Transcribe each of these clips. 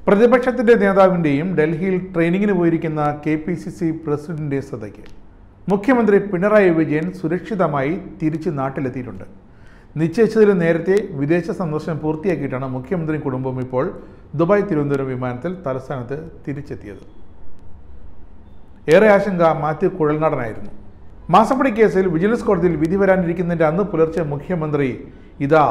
പ്രതിപക്ഷത്തിന്റെ നേതാവിന്റെയും ഡൽഹിയിൽ ട്രെയിനിങ്ങിന് പോയിരിക്കുന്ന KPCC പ്രസിഡന്റിന്റെ ശ്രദ്ധയ്ക്ക് മുഖ്യമന്ത്രി പിണറായി വിജയൻ സുരക്ഷിതമായി തിരിച്ച് നാട്ടിലെത്തിയിട്ടുണ്ട്. നിശ്ചയിച്ചതിലും നേരത്തെ വിദേശ സന്ദർശനം പൂർത്തിയാക്കിയിട്ടാണ് മുഖ്യമന്ത്രി കുടുംബം ഇപ്പോൾ ദുബായ് തിരുവനന്തപുരം വിമാനത്തിൽ തലസ്ഥാനത്ത് തിരിച്ചെത്തിയത്. ഏറെ ആശങ്ക മാത്യു കുഴൽനാടനായിരുന്നു. മാസപ്പടി കേസിൽ വിജിലൻസ് കോടതിയിൽ വിധി വരാനിരിക്കുന്നതിൻ്റെ അന്ന് പുലർച്ചെ മുഖ്യമന്ത്രി ഇതാ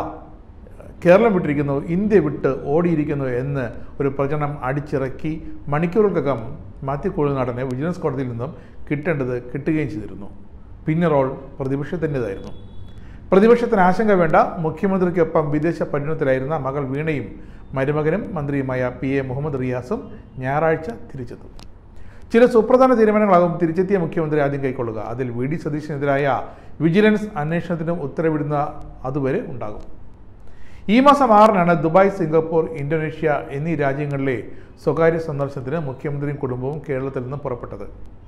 കേരളം വിട്ടിരിക്കുന്നു, ഇന്ത്യ വിട്ട് ഓടിയിരിക്കുന്നു എന്ന് ഒരു പ്രചരണം അടിച്ചിറക്കി മണിക്കൂറുകൾക്കകം മാത്യു കുഴൽനാടനെ വിജിലൻസ് കോടതിയിൽ നിന്നും കിട്ടേണ്ടത് കിട്ടുകയും ചെയ്തിരുന്നു. പിന്നെ റോൾ പ്രതിപക്ഷത്തിൻ്റെതായിരുന്നു. പ്രതിപക്ഷത്തിന് ആശങ്ക വേണ്ട, മുഖ്യമന്ത്രിക്കൊപ്പം വിദേശ പര്യടനത്തിലായിരുന്ന മകൾ വീണയും മരുമകനും മന്ത്രിയുമായ PA മുഹമ്മദ് റിയാസും ഞായറാഴ്ച തിരിച്ചെത്തും. ചില സുപ്രധാന തീരുമാനങ്ങളാകും തിരിച്ചെത്തിയ മുഖ്യമന്ത്രി ആദ്യം കൈക്കൊള്ളുക. അതിൽ VD സതീശനെതിരായ വിജിലൻസ് അന്വേഷണത്തിനും ഉത്തരവിടുന്ന അതുവരെ ഉണ്ടാകും. ഈ മാസം 6-നാണ് ദുബായ്, സിംഗപ്പൂർ, ഇന്തോനേഷ്യ എന്നീ രാജ്യങ്ങളിലെ സ്വകാര്യ സന്ദർശനത്തിന് മുഖ്യമന്ത്രിയും കുടുംബവും കേരളത്തിൽ നിന്ന് പുറപ്പെട്ടത്.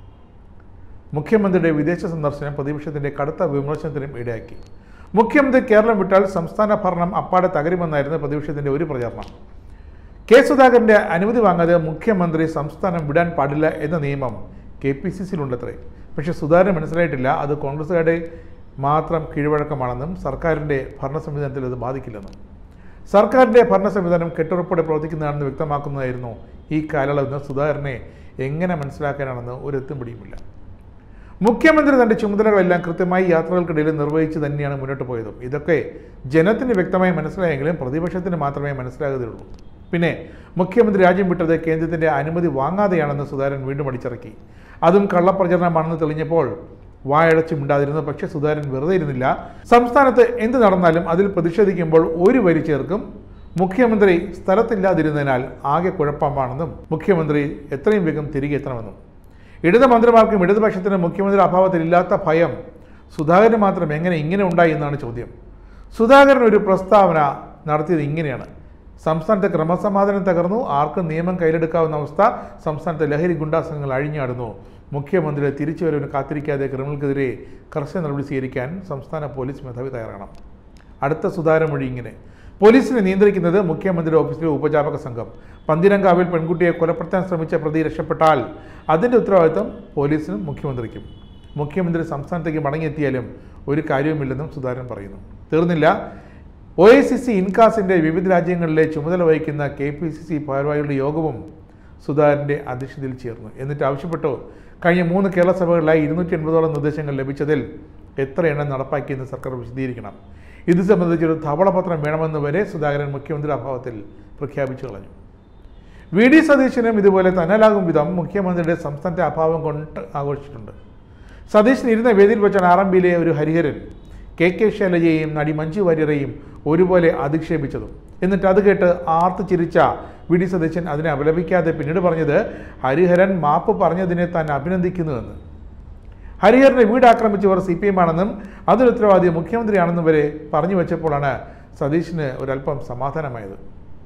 മുഖ്യമന്ത്രിയുടെ വിദേശ സന്ദർശനം പ്രതിപക്ഷത്തിന്റെ കടുത്ത വിമർശനത്തിനും ഇടയാക്കി. മുഖ്യമന്ത്രി കേരളം വിട്ടാൽ സംസ്ഥാന ഭരണം അപ്പാടെ തകരുമെന്നായിരുന്നു പ്രതിപക്ഷത്തിന്റെ ഒരു പ്രചാരണം. സുധാകരന്റെ അനുമതി വാങ്ങാതെ മുഖ്യമന്ത്രി സംസ്ഥാനം വിടാൻ പാടില്ല എന്ന നിയമം KPCCയിലുണ്ടത്രേ. പക്ഷേ സുധാകരൻ മനസ്സിലായിട്ടില്ല അത് കോൺഗ്രസുകാരുടെ മാത്രം കീഴ്വഴക്കമാണെന്നും സർക്കാരിൻ്റെ ഭരണ സംവിധാനത്തിൽ അത് ബാധിക്കില്ലെന്നും. സർക്കാരിൻ്റെ ഭരണ സംവിധാനം കെട്ടുറപ്പോടെ പ്രവർത്തിക്കുന്നതാണെന്ന് വ്യക്തമാക്കുന്നതായിരുന്നു ഈ കാലയളവെന്ന് സുധാകരനെ എങ്ങനെ മനസ്സിലാക്കാനാണെന്ന് ഒരു എത്തും പിടിയുമില്ല. മുഖ്യമന്ത്രി തൻ്റെ ചുമതലകളെല്ലാം കൃത്യമായി യാത്രകൾക്കിടയിൽ നിർവഹിച്ച് തന്നെയാണ് മുന്നോട്ട് പോയതും. ഇതൊക്കെ ജനത്തിന് വ്യക്തമായി മനസ്സിലായെങ്കിലും പ്രതിപക്ഷത്തിന് മാത്രമേ മനസ്സിലാകുകയുള്ളൂ. പിന്നെ മുഖ്യമന്ത്രി രാജ്യം വിട്ടത് കേന്ദ്രത്തിൻ്റെ അനുമതി വാങ്ങാതെയാണെന്ന് സുധാകരൻ വീണ്ടും അടിച്ചിറക്കി. അതും കള്ളപ്രചരണമാണെന്ന് തെളിഞ്ഞപ്പോൾ വായടച്ചു മിണ്ടാതിരുന്നു. പക്ഷേ സുധാകരൻ വെറുതെ ഇരുന്നില്ല. സംസ്ഥാനത്ത് എന്ത് നടന്നാലും അതിൽ പ്രതിഷേധിക്കുമ്പോൾ ഒരു വരി ചേർക്കും. മുഖ്യമന്ത്രി സ്ഥലത്തില്ലാതിരുന്നതിനാൽ ആകെ കുഴപ്പമാണെന്നും മുഖ്യമന്ത്രി എത്രയും വേഗം തിരികെ എത്തണമെന്നും. ഇടത് മന്ത്രിമാർക്കും ഇടതുപക്ഷത്തിനും മുഖ്യമന്ത്രി അഭാവത്തിലില്ലാത്ത ഭയം സുധാകരന് മാത്രം എങ്ങനെ ഇങ്ങനെ ഉണ്ടായി എന്നാണ് ചോദ്യം. സുധാകരൻ ഒരു പ്രസ്താവന നടത്തിയത് ഇങ്ങനെയാണ്: സംസ്ഥാനത്തെ ക്രമസമാധാനം തകർന്നു, ആർക്കും നിയമം കയ്യിലെടുക്കാവുന്ന അവസ്ഥ, സംസ്ഥാനത്തെ ലഹരി ഗുണ്ടാ സംഘങ്ങൾ അഴിഞ്ഞാടുന്നു, മുഖ്യമന്ത്രിയുടെ തിരിച്ചുവരവിന് കാത്തിരിക്കാതെ ക്രിമിനൽക്കെതിരെ കർശന നടപടി സ്വീകരിക്കാൻ സംസ്ഥാന പോലീസ് മേധാവി തയ്യാറാകണം. അടുത്ത സുധാകരൻ മൊഴി ഇങ്ങനെ: പോലീസിനെ നിയന്ത്രിക്കുന്നത് മുഖ്യമന്ത്രിയുടെ ഓഫീസിലെ ഉപജാപക സംഘം. പന്തിരങ്കാവിൽ പെൺകുട്ടിയെ കൊലപ്പെടുത്താൻ ശ്രമിച്ച പ്രതി രക്ഷപ്പെട്ടാൽ അതിൻ്റെ ഉത്തരവാദിത്വം പോലീസിനും മുഖ്യമന്ത്രിക്കും. മുഖ്യമന്ത്രി സംസ്ഥാനത്തേക്ക് മടങ്ങിയെത്തിയാലും ഒരു കാര്യവുമില്ലെന്നും സുധാകരൻ പറയുന്നു. തീർന്നില്ല, OICC ഇൻകാസിൻ്റെ വിവിധ രാജ്യങ്ങളിലെ ചുമതല വഹിക്കുന്ന KPCC ഭാരവാഹികളുടെ യോഗവും സുധാകരൻ്റെ അധ്യക്ഷതയിൽ ചേർന്നു. എന്നിട്ട് ആവശ്യപ്പെട്ടു, കഴിഞ്ഞ 3 കേരള സഭകളിലായി 280ഓളം നിർദ്ദേശങ്ങൾ ലഭിച്ചതിൽ എത്ര എണ്ണം നടപ്പാക്കിയെന്ന് സർക്കാർ വിശദീകരിക്കണം. ഇത് സംബന്ധിച്ചൊരു ധവളപത്രം വേണമെന്ന് വരെ സുധാകരൻ മുഖ്യമന്ത്രി അഭാവത്തിൽ പ്രഖ്യാപിച്ചു കളഞ്ഞു. VD സതീശനും ഇതുപോലെ തന്നലാകും വിധം മുഖ്യമന്ത്രിയുടെ സംസ്ഥാനത്തെ അഭാവം കൊണ്ട് ആഘോഷിച്ചിട്ടുണ്ട്. സതീശൻ ഇരുന്ന വേദിയിൽ വെച്ചാണ് RMBയിലെ ഒരു ഹരിഹരൻ KK ശൈലജയെയും നടി മഞ്ജു വാര്യരെയും ഒരുപോലെ അധിക്ഷേപിച്ചതും. എന്നിട്ട് അത് കേട്ട് ആർത്ത് ചിരിച്ച VD സതീശൻ അതിനെ അപലപിക്കാതെ പിന്നീട് പറഞ്ഞത് ഹരിഹരൻ മാപ്പ് പറഞ്ഞതിനെ താൻ അഭിനന്ദിക്കുന്നുവെന്ന്. ഹരിഹരനെ വീട് ആക്രമിച്ചവർ CPM ആണെന്നും അതിന് ഉത്തരവാദി മുഖ്യമന്ത്രിയാണെന്നും വരെ പറഞ്ഞു വെച്ചപ്പോഴാണ് സതീശന് ഒരല്പം സമാധാനമായത്.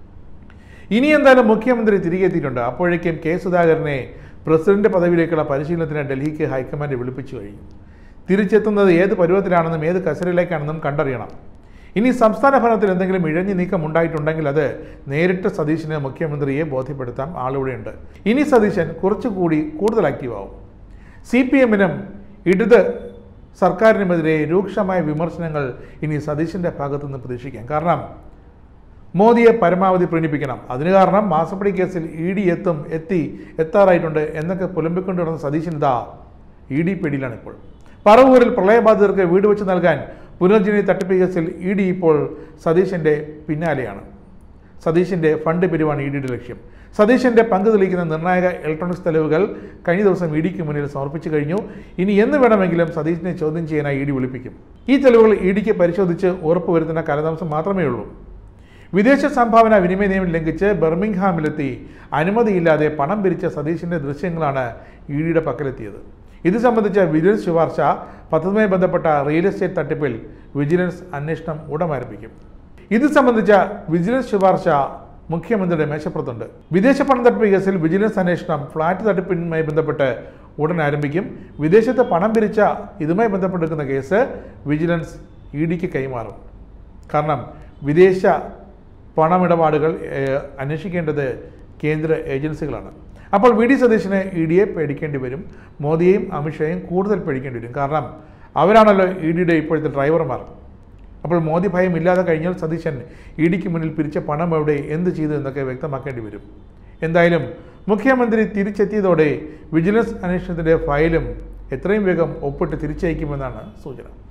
ഇനി എന്തായാലും മുഖ്യമന്ത്രി തിരികെ എത്തിയിട്ടുണ്ട്. അപ്പോഴേക്കും സുധാകരനെ പ്രസിഡന്റ് പദവിയിലേക്കുള്ള പരിശീലനത്തിന് ഡൽഹിക്ക് ഹൈക്കമാൻഡ് വിളിപ്പിച്ചു കഴിഞ്ഞു. തിരിച്ചെത്തുന്നത് ഏത് പരുവത്തിലാണെന്നും ഏത് കസേരയിലേക്കാണെന്നും കണ്ടറിയണം. ഇനി സംസ്ഥാന ഭരണത്തിൽ എന്തെങ്കിലും ഇഴഞ്ഞു നീക്കം ഉണ്ടായിട്ടുണ്ടെങ്കിൽ അത് നേരിട്ട് സതീശന് മുഖ്യമന്ത്രിയെ ബോധ്യപ്പെടുത്താൻ ആളിവിടെയുണ്ട്. ഇനി സതീശൻ കുറച്ചുകൂടി കൂടുതൽ ആക്റ്റീവാകും. CPMനും ഇടത് സർക്കാരിനുമെതിരെ രൂക്ഷമായ വിമർശനങ്ങൾ ഇനി സതീശൻ്റെ ഭാഗത്തുനിന്ന് പ്രതീക്ഷിക്കാം. കാരണം മോദിയെ പരമാവധി പ്രീണിപ്പിക്കണം. അതിന് കാരണം മാസപ്പടി കേസിൽ ED എത്താറായിട്ടുണ്ട് എന്നൊക്കെ പുലമ്പിക്കൊണ്ട് നടന്ന സതീശൻ ഇതാ ED പിടിയിലാണ് ഇപ്പോൾ. പറവൂരിൽ പ്രളയബാധിതർക്ക് വീട് വെച്ച് നൽകാൻ പുനർജനി തട്ടിപ്പ് കേസിൽ ED ഇപ്പോൾ സതീശൻ്റെ പിന്നാലെയാണ്. സതീശൻ്റെ ഫണ്ട് പിരിവാണ് EDയുടെ ലക്ഷ്യം. സതീശൻ്റെ പങ്ക് തെളിയിക്കുന്ന നിർണായക ഇലക്ട്രോണിക്സ് തെളിവുകൾ കഴിഞ്ഞ ദിവസം EDക്ക് മുന്നിൽ സമർപ്പിച്ചു കഴിഞ്ഞു. ഇനി എന്ന് വേണമെങ്കിലും സതീശനെ ചോദ്യം ചെയ്യാനായി ED വിളിപ്പിക്കും. ഈ തെളിവുകൾ EDക്ക് പരിശോധിച്ച് ഉറപ്പുവരുത്തുന്ന കാലതാമസം മാത്രമേ ഉള്ളൂ. വിദേശ സംഭാവന വിനിമയ നിയമം ലംഘിച്ച് ബർമിംഗ്ഹാമിലെത്തി അനുമതിയില്ലാതെ പണം പിരിച്ച സതീശൻ്റെ ദൃശ്യങ്ങളാണ് EDയുടെ പക്കലെത്തിയത്. ഇത് സംബന്ധിച്ച വിജിലൻസ് ശുപാർശ പദ്ധതിയുമായി ബന്ധപ്പെട്ട റിയൽ എസ്റ്റേറ്റ് തട്ടിപ്പിൽ വിജിലൻസ് അന്വേഷണം ഉടൻ ആരംഭിക്കും. ഇത് സംബന്ധിച്ച വിജിലൻസ് ശുപാർശ മുഖ്യമന്ത്രിയുടെ മേശപ്പുറത്തുണ്ട്. വിദേശ പണം തട്ടിപ്പ് കേസിൽ വിജിലൻസ് അന്വേഷണം ഫ്ളാറ്റ് തട്ടിപ്പിനുമായി ബന്ധപ്പെട്ട് ഉടൻ ആരംഭിക്കും. വിദേശത്ത് പണം പിരിച്ച ഇതുമായി ബന്ധപ്പെട്ടെടുക്കുന്ന കേസ് വിജിലൻസ് EDക്ക് കൈമാറും. കാരണം വിദേശ പണമിടപാടുകൾ അന്വേഷിക്കേണ്ടത് കേന്ദ്ര ഏജൻസികളാണ്. അപ്പോൾ വി ഡി സതീശന് ഇഡിയെ പേടിക്കേണ്ടി വരും. മോദിയെയും അമിത്ഷായെയും കൂടുതൽ പേടിക്കേണ്ടി വരും. കാരണം അവരാണല്ലോ ഇഡിയുടെ ഇപ്പോഴത്തെ ഡ്രൈവർമാർ. അപ്പോൾ മോദി ഭയം ഇല്ലാതെ കഴിഞ്ഞാൽ സതീശൻ ഇഡിക്ക് മുന്നിൽ പിരിച്ച പണം എവിടെ, എന്ത് ചെയ്തു എന്നൊക്കെ വ്യക്തമാക്കേണ്ടി വരും. എന്തായാലും മുഖ്യമന്ത്രി തിരിച്ചെത്തിയതോടെ വിജിലൻസ് അന്വേഷണത്തിൻ്റെ ഫയലും എത്രയും വേഗം ഒപ്പിട്ട് തിരിച്ചയക്കുമെന്നാണ് സൂചന.